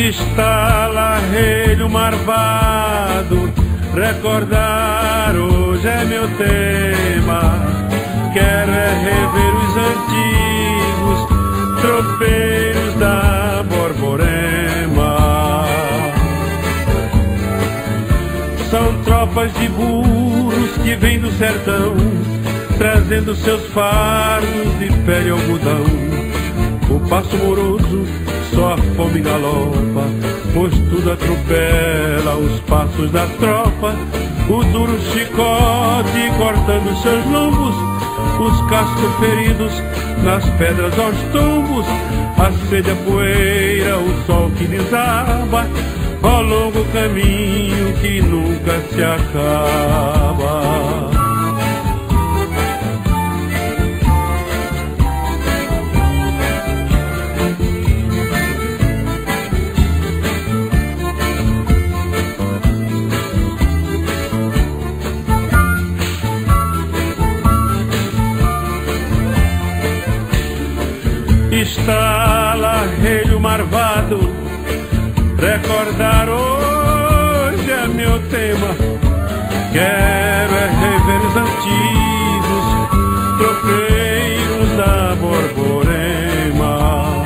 Estalarelho marvado, recordar hoje é meu tema. Quero é rever os antigos tropeiros da Borborema. São tropas de burros que vêm do sertão, trazendo seus fardos de pele e algodão. O passo moroso, só a fome galopa, pois tudo atropela os passos da tropa. O duro chicote cortando seus lombos, os cascos feridos nas pedras aos tombos. A sede, a poeira, o sol que desaba, ó longo caminho que nunca se acaba. Estalarelho marvado, recordar hoje é meu tema. Quero é rever os antigos tropeiros da Borborema.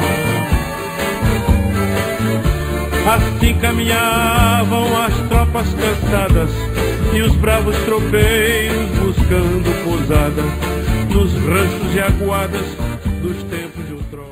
Assim caminhavam as tropas cansadas e os bravos tropeiros buscando pousada nos ranchos e aguadas dos tempos de outrora.